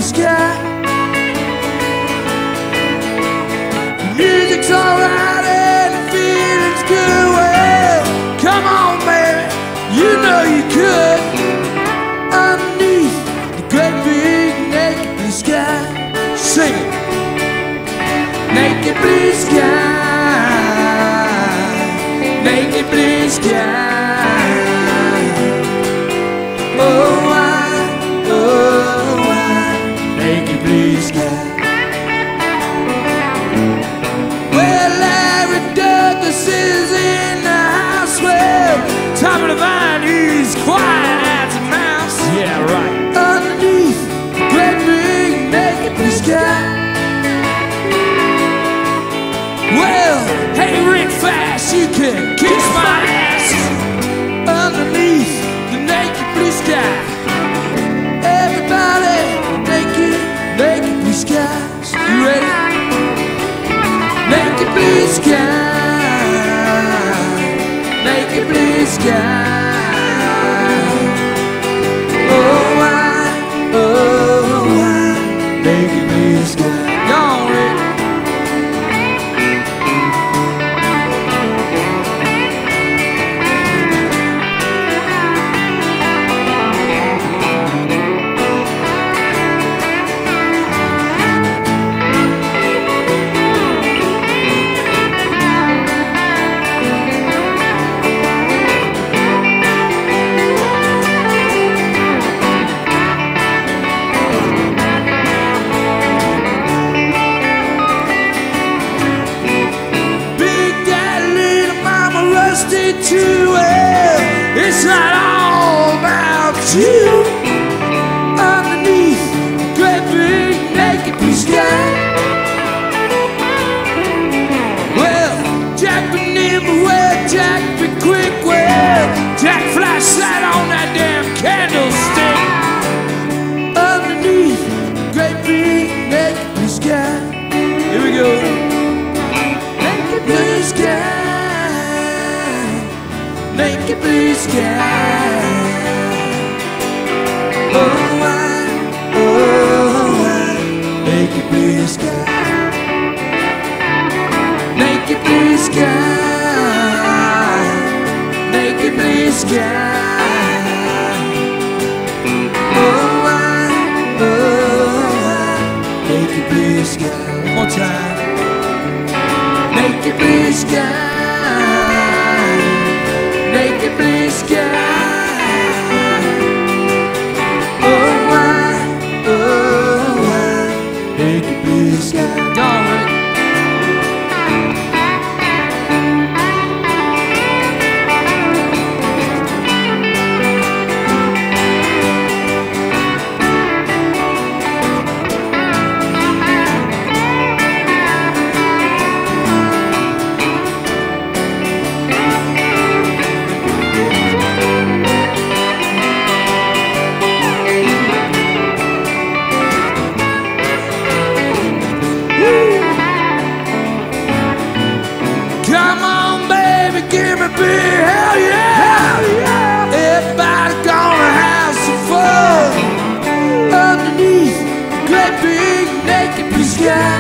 blue sky. Music's alright and the feeling's good. Well, come on, baby, you know you could. Underneath the great big naked blue sky. Sing it. Naked blue sky. Naked blue sky. Oh, why, naked blue sky. Well, Larry Douglas is in the house. Well, Tommy Devine, he's quiet as a mouse. Yeah, right. Underneath the great big naked blue sky. Well, hey, Rick Fass, you can kiss my ass. Underneath the naked blue sky. Everybody, naked, naked blue skies. You ready? Naked blue sky. Naked blue sky. Oh, why, naked blue sky. Go on, Rick. Too well, it's not all about you. Underneath the great big naked blue sky. Well, Jack be nimble, well, Jack be quick, well, Jack flashlight on that damn candlestick. Underneath the great big naked blue sky. Here we go. Naked blue sky. Naked blue sky. Oh, why, naked blue sky. Naked blue sky. Naked blue sky. Oh, why, naked blue sky. One more time. Naked blue sky. Naked blue sky. Oh, why, naked blue sky. Gone, Rick. Hell yeah! Everybody gonna have some fun underneath the great big naked blue sky.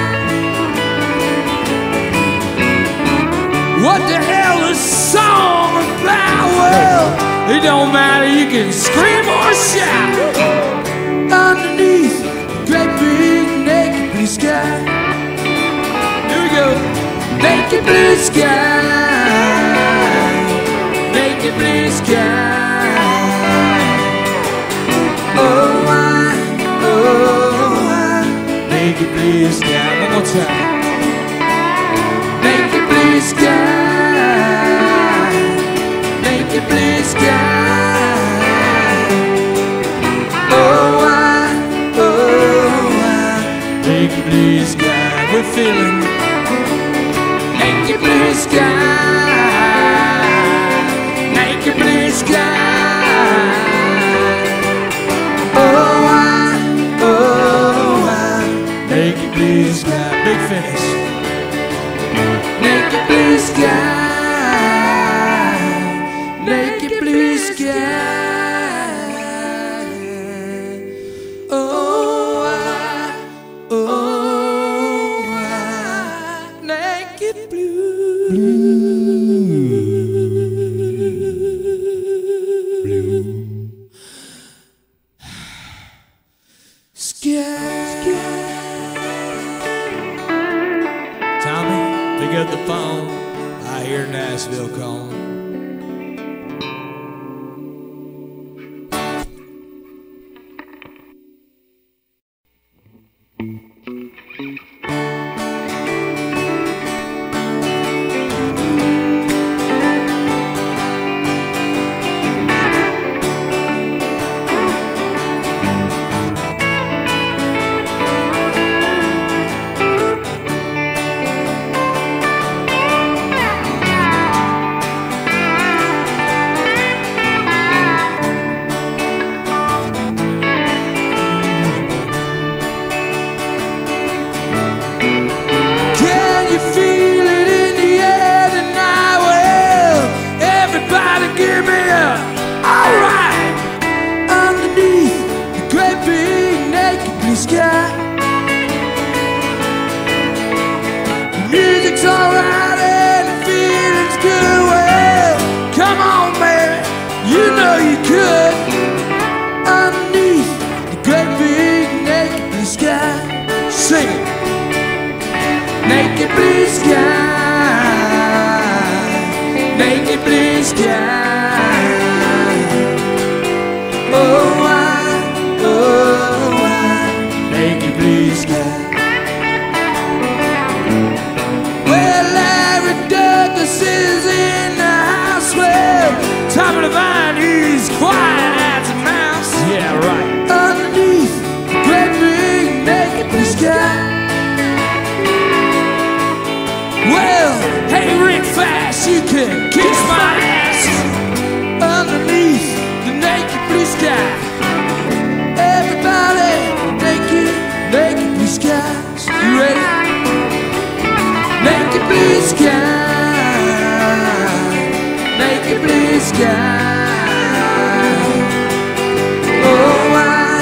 What the hell is song about? Well, it don't matter, you can scream or shout. Underneath the great big naked blue sky. Here we go. Naked blue sky. Naked blue sky. Oh, why, naked blue sky. One more time. Naked blue sky. Naked blue sky. Oh, why, naked blue sky. We're feeling naked blue sky. Naked blue sky. Oh, why, naked blue sky. Big finish. Naked blue sky. Naked blue sky. Oh, why. pick up the phone, I hear Nashville calling. Devine, he's quiet as a mouse. Yeah, right. Underneath the great big naked blue sky. Well, hey Rick Fass, you can kiss my ass. Underneath the naked blue sky. Everybody naked, naked blue skies. You ready? Naked blue sky. Naked blue sky. Oh,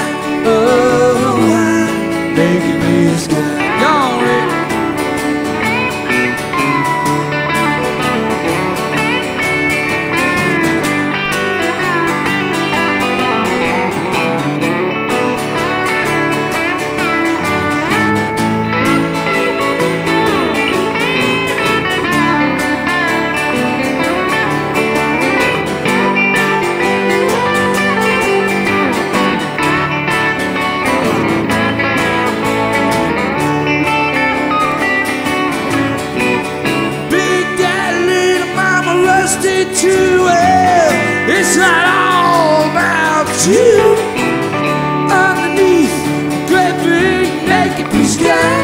I, naked blue sky. Gone, Rick. Too well, it's not all about you. Underneath the great big naked blue sky.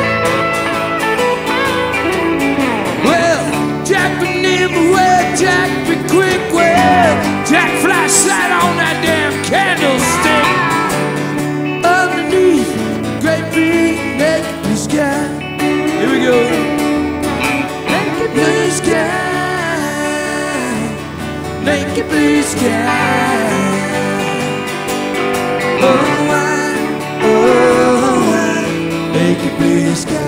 Well, Jack be nimble, well, Jack be quick, well, Jack flashlight on that damn candlestick. Underneath the great big naked blue sky. Here we go. Naked blue sky. Naked blue sky. Oh, I, naked blue sky.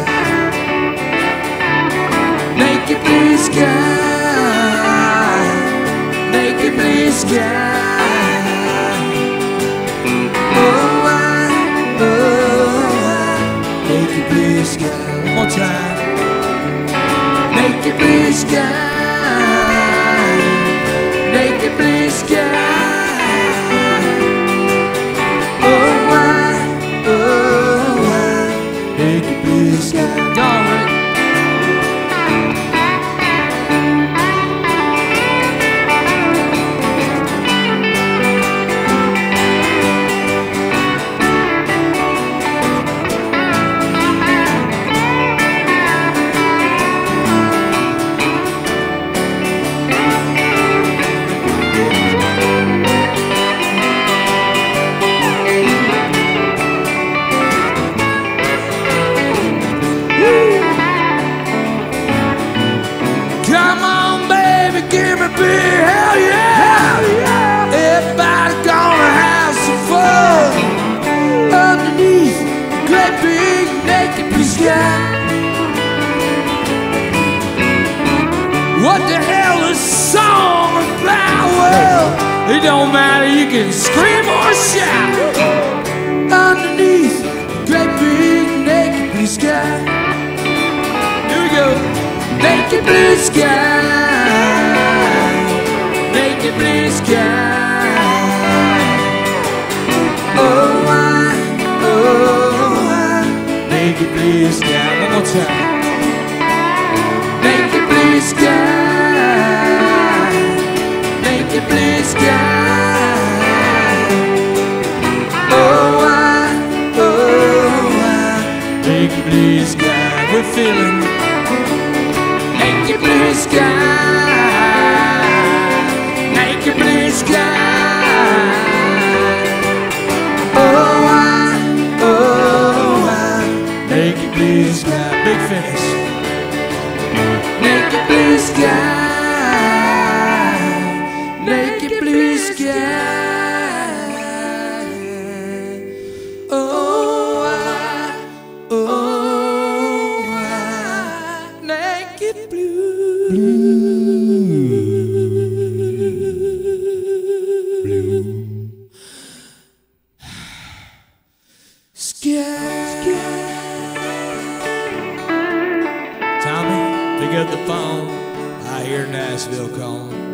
Naked blue sky. Naked blue sky. Oh, I, naked blue sky. One more time. Naked blue sky. Naked blue sky. Oh, I, naked blue sky. Gone, Rick. Hell yeah, hell yeah. Everybody gonna have some fun underneath the great big naked blue sky. What the hell is song about? Well, it don't matter, you can scream or shout underneath the great big naked blue sky. Here we go. Naked naked blue sky, naked blue sky. Oh, naked blue sky. One more time. Naked blue sky, naked blue sky. Oh, naked blue sky. We're feeling naked blue sky, naked blue sky. Naked blue sky. Big finish. Naked blue sky, naked blue sky. Oh, naked blue sky. Tommy, pick up the phone. I hear Nashville calling.